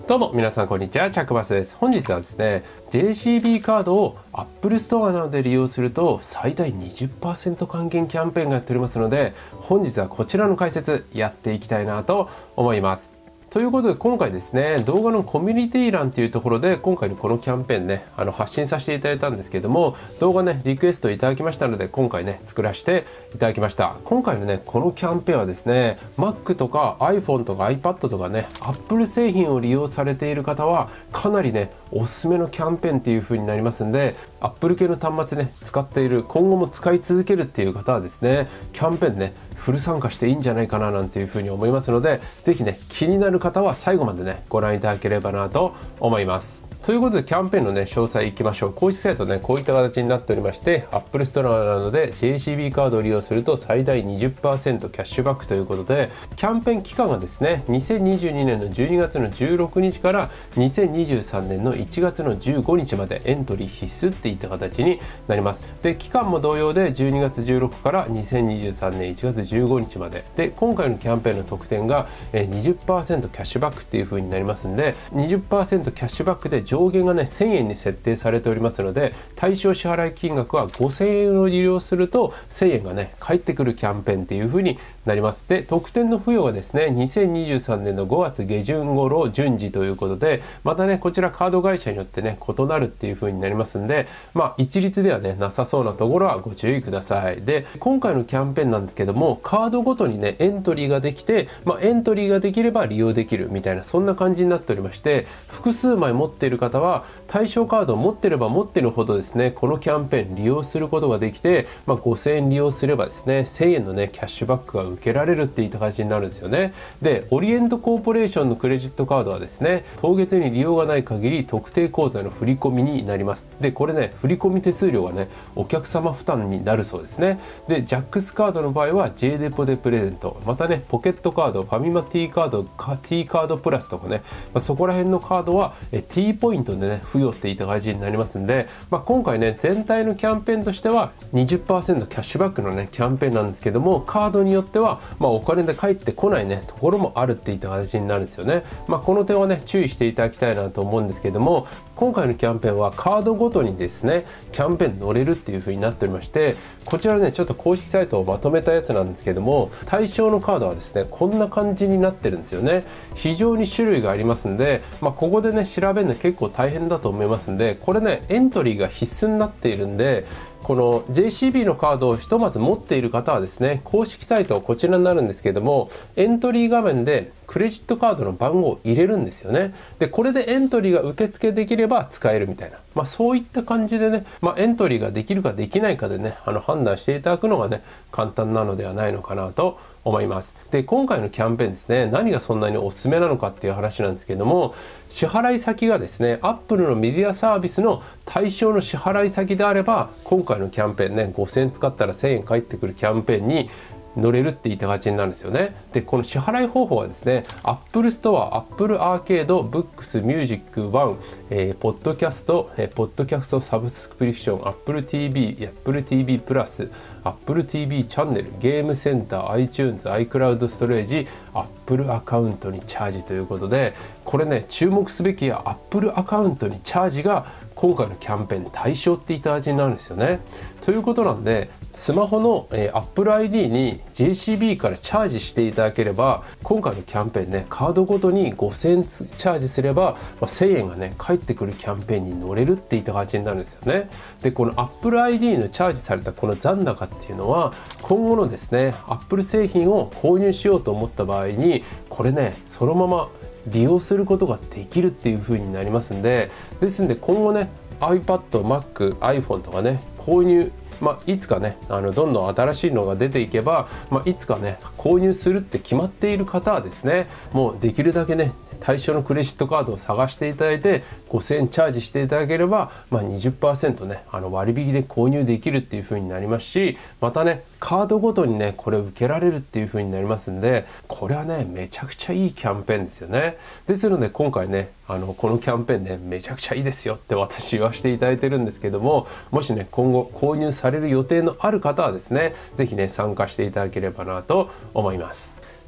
どうも皆さんこんにちは、チャックバスです。本日はですね JCB カードを Apple Store などで利用すると最大 20% 還元キャンペーンがやっておりますので、本日はこちらの解説やっていきたいなと思います。ということで今回ですね、動画のコミュニティ欄というところで今回のこのキャンペーンね発信させていただいたんですけども、動画ねリクエストいただきましたので今回ね作らせていただきました。今回のねこのキャンペーンはですね Mac とか iPhone とか iPad とかね Apple 製品を利用されている方はかなりねおすすめのキャンペーンっていう風になりますんで、 Apple 系の端末ね使っている、今後も使い続けるっていう方はですねキャンペーンねフル参加していいんじゃないかななんていう風に思いますので、是非ね気になる方は最後までねご覧いただければなと思います。ということでキャンペーンのね詳細いきましょう。公式サイトねこういった形になっておりまして、 Apple Store などで JCB カードを利用すると最大 20% キャッシュバックということで、キャンペーン期間がですね2022年の12月の16日から2023年の1月の15日までエントリー必須っていった形になります。で期間も同様で12月16から2023年1月15日までで、今回のキャンペーンの特典が 20% キャッシュバックっていう風になりますんで、 20% キャッシュバックで上限がね1000円に設定されておりますので、対象支払い金額は5000円を利用すると1000円がね返ってくるキャンペーンっていう風になります。で特典の付与がですね2023年の5月下旬頃順次ということで、またねこちらカード会社によってね異なるっていう風になりますんで、一律ではねなさそうなところはご注意ください。で今回のキャンペーンなんですけども、カードごとにねエントリーができて、エントリーができれば利用できるみたいな、そんな感じになっておりまして、複数枚持っている方は対象カードを持ってれば持ってるほどですねこのキャンペーン利用することができて、5000円利用すればですね1000円のねキャッシュバックが受けられるっていった形になるんですよね。でオリエントコーポレーションのクレジットカードはですね当月に利用がない限り特定口座の振り込みになります。でこれね振り込み手数料がねお客様負担になるそうですね。でジャックスカードの場合は J デポでプレゼント、またねポケットカード、ファミマ T カード、T カードプラスとかね、そこら辺のカードは T ポイントでね付与っていた形になりますんで、今回ね全体のキャンペーンとしては 20% キャッシュバックのねキャンペーンなんですけども、カードによってはお金で返ってこないねところもあるっていった形になるんですよね。この点はね注意していただきたいなと思うんですけども、今回のキャンペーンはカードごとにですねキャンペーン乗れるっていう風になっておりまして、こちらねちょっと公式サイトをまとめたやつなんですけども、対象のカードはですねこんな感じになってるんですよね。非常に種類がありますんで、ここでね調べるの結構大変だと思いますんで、これねエントリーが必須になっているんで、この JCB のカードをひとまず持っている方はですね、公式サイトはこちらになるんですけども、エントリー画面でクレジットカードの番号を入れるんですよね。でこれでエントリーが受付できれば使えるみたいな、そういった感じでね、エントリーができるかできないかでね判断していただくのがね簡単なのではないのかなと思います。で今回のキャンペーンですね、何がそんなにおすすめなのかっていう話なんですけども、支払い先がですね Apple のメディアサービスの対象の支払い先であれば、今回のキャンペーンね5000円使ったら1000円返ってくるキャンペーンに乗れるっていった形になるんですよね。でこの支払い方法はですね Apple Store、Apple Arcade、Books、Music One、ポッドキャストサブスクリプション、Apple TV、Apple TV プラス、Apple TV チャンネル、ゲームセンター、iTunes、iCloud ストレージ、Apple アカウントにチャージということで、これね注目すべきは Apple アカウントにチャージが今回のキャンペーン対象っていった形になるんですよね。ということなんで、スマホの、Apple ID に JCB からチャージしていただければ、今回のキャンペーンねカードごとに5000円チャージすれば、1000円がね返ってくるキャンペーンに乗れるっていった形になるんですよね。でこの Apple ID のチャージされたこの残高っていうのは、今後のですね Apple 製品を購入しようと思った場合にこれねそのまま利用することができるっていう風になりますんで、ですんで今後ね iPad、Mac、iPhone とかね購入、いつかねどんどん新しいのが出ていけば、いつかね購入するって決まっている方はですね、もうできるだけね対象のクレジットカードを探していただいて5000円チャージしていただければ、20% ね割引で購入できるっていう風になりますし、またねカードごとにねこれ受けられるっていう風になりますんで、これはねめちゃくちゃいいキャンペーンですよね。ですので今回ねこのキャンペーンねめちゃくちゃいいですよって私言わせていただいてるんですけども、もしね今後購入される予定のある方はですね是非ね参加していただければなと思います。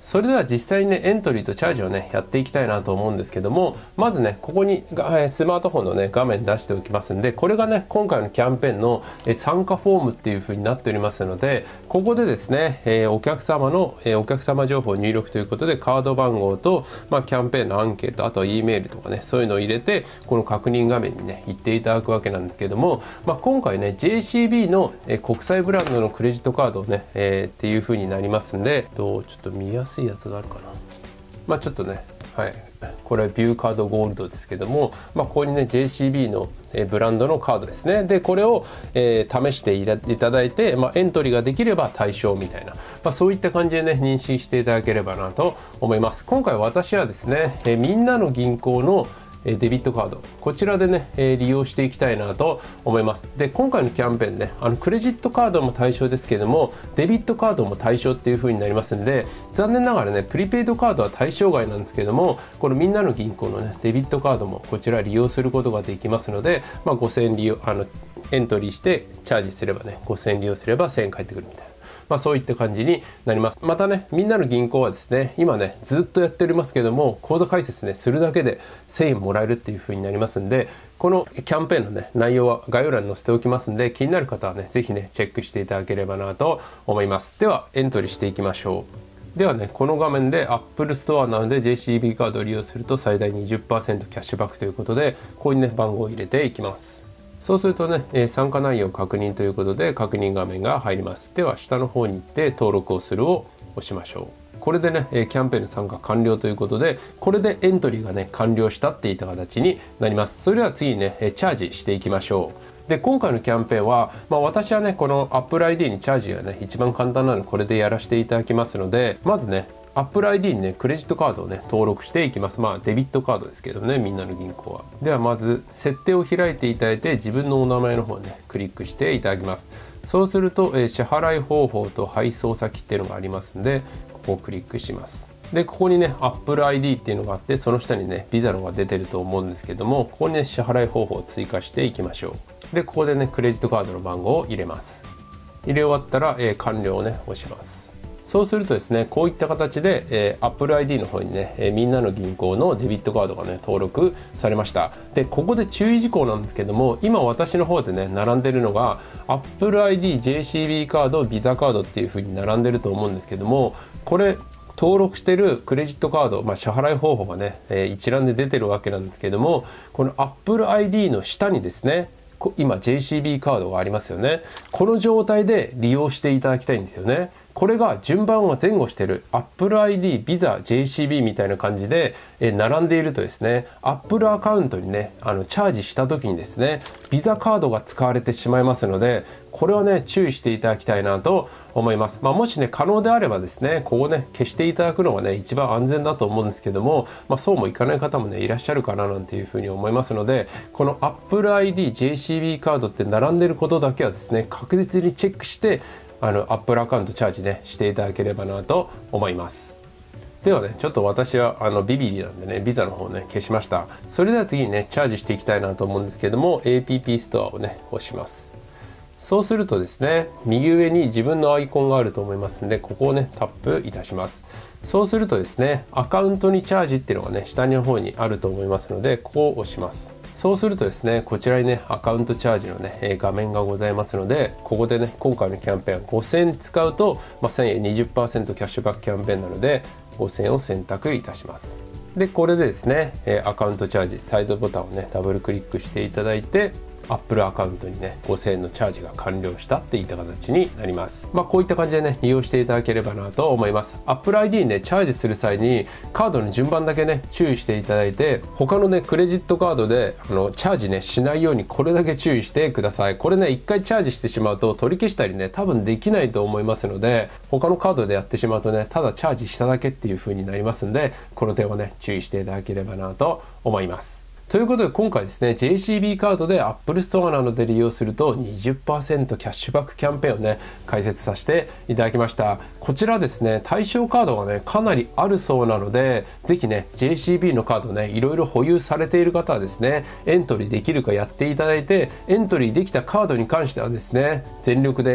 それでは実際にねエントリーとチャージをねやっていきたいなと思うんですけども、まずねここにスマートフォンのね画面出しておきますんで、これがね今回のキャンペーンの参加フォームっていう風になっておりますので、ここでですねお客様情報入力ということでカード番号と、キャンペーンのアンケート、あとは E メールとかねそういうのを入れてこの確認画面にね行っていただくわけなんですけども、今回ね JCB の国際ブランドのクレジットカードをね、っていう風になりますんで、ちょっと見やすいやつがあるかな。ちょっとね、これはビューカードゴールドですけども、ここにね JCB のブランドのカードですね。でこれを、試していただいて、エントリーができれば対象みたいな、そういった感じでね認識していただければなと思います。今回私はですね、みんなの銀行のデビットカード、こちらでね利用していきたいなと思います。で今回のキャンペーンね、クレジットカードも対象ですけれどもデビットカードも対象っていう風になりますんで、残念ながらねプリペイドカードは対象外なんですけども、このみんなの銀行のねデビットカードもこちら利用することができますので、5000円利用エントリーしてチャージすればね5000円利用すれば1000円返ってくるみたいな、そういった感じになります。またねみんなの銀行はですね今ねずっとやっておりますけども、口座開設ねするだけで1000円もらえるっていう風になりますんで、このキャンペーンのね内容は概要欄に載せておきますんで、気になる方はね是非ねチェックしていただければなと思います。ではエントリーしていきましょう。ではねこの画面で Apple Store なので JCB カードを利用すると最大 20% キャッシュバックということで、ここにね番号を入れていきます。そうするとね、参加内容確認ということで確認画面が入ります。では下の方に行って登録をするを押しましょう。これでねキャンペーンの参加完了ということで、これでエントリーがね完了したっていった形になります。それでは次にねチャージしていきましょう。で今回のキャンペーンは、私はねこの Apple ID にチャージがね一番簡単なのでこれでやらせていただきますので、まずねApple ID にねクレジットカードをね登録していきます。デビットカードですけどね、みんなの銀行は。ではまず設定を開いていただいて自分のお名前の方ねクリックしていただきます。そうすると、支払い方法と配送先っていうのがありますんで、ここをクリックします。でここにね Apple ID っていうのがあって、その下にねビザのが出てると思うんですけども、ここにね支払い方法を追加していきましょう。でここでねクレジットカードの番号を入れます。入れ終わったら、完了をね押します。そうするとですねこういった形で、Apple ID の方にね、みんなの銀行のデビットカードがね登録されました。でここで注意事項なんですけども、今私の方でね並んでるのが Apple ID、JCB カード、ビザカードっていう風に並んでると思うんですけども、これ登録してるクレジットカード、支払い方法がね、一覧で出てるわけなんですけども、この Apple ID の下にですね今 JCB カードがありますよね。この状態で利用していただきたいんですよね。これが順番が前後してる Apple ID、ビザ、JCB みたいな感じで並んでいるとですね、Apple アカウントにねチャージした時にですねビザカードが使われてしまいますので、これはね注意していただきたいなと思います。もしね可能であればですねここね消していただくのがね一番安全だと思うんですけども、そうもいかない方もねいらっしゃるかななんていうふうに思いますので、この Apple ID、JCB カードって並んでることだけはですね確実にチェックしてApple アカウントチャージねしていただければなと思います。ではねちょっと私はビビリなんでねビザの方ね消しました。それでは次にねチャージしていきたいなと思うんですけども、 APP ストアをね押します。そうするとですね右上に自分のアイコンがあると思いますんで、ここをねタップいたします。そうするとですねアカウントにチャージっていうのがね下の方にあると思いますので、ここを押します。そうするとですねこちらにねアカウントチャージのね画面がございますので、ここでね今回のキャンペーン5000円使うと、1000円 20% キャッシュバックキャンペーンなので5000円を選択いたします。でこれでですねアカウントチャージサイドボタンをねダブルクリックしていただいて、Apple アカウントにね5000円のチャージが完了したっていった形になります。こういった感じでね利用していただければなと思います。 Apple ID にねチャージする際にカードの順番だけね注意していただいて、他のねクレジットカードでチャージねしないようにこれだけ注意してください。これね一回チャージしてしまうと取り消したりね多分できないと思いますので、他のカードでやってしまうとねただチャージしただけっていう風になりますんで、この点はね注意していただければなと思います。ということで今回ですね JCB カードで Apple Store などで利用すると 20% キャッシュバックキャンペーンをね解説させていただきました。こちらですね対象カードがねかなりあるそうなので、ぜひね JCB のカードねいろいろ保有されている方はですねエントリーできるかやっていただいて、エントリーできたカードに関してはですね全力で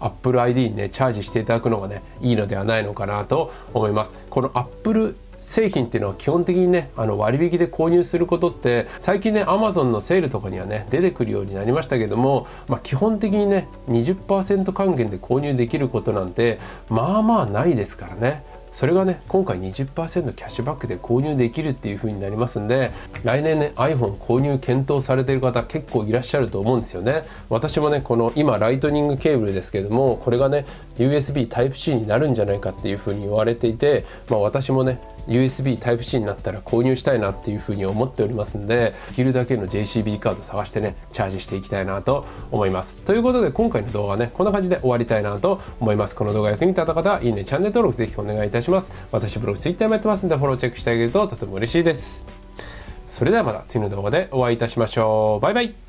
Apple ID にねチャージしていただくのがねいいのではないのかなと思います。この Apple製品っていうのは基本的にね割引で購入することって最近ね Amazon のセールとかにはね出てくるようになりましたけども、基本的にね 20% 還元で購入できることなんてまあまあないですからね。それがね今回 20% キャッシュバックで購入できるっていう風になりますんで、来年ね iPhone 購入検討されている方結構いらっしゃると思うんですよね。私もねこの今ライトニングケーブルですけども、これがね USB Type-C になるんじゃないかっていう風に言われていて、私もね USB Type-C になったら購入したいなっていう風に思っておりますんで、できるだけの JCB カード探してねチャージしていきたいなと思います。ということで今回の動画はねこんな感じで終わりたいなと思います。この動画役に立った方はいいね、チャンネル登録ぜひお願いいたします。私ブログ Twitter もやってますんでフォローチェックしてあげるととても嬉しいです。それではまた次の動画でお会いいたしましょう。バイバイ。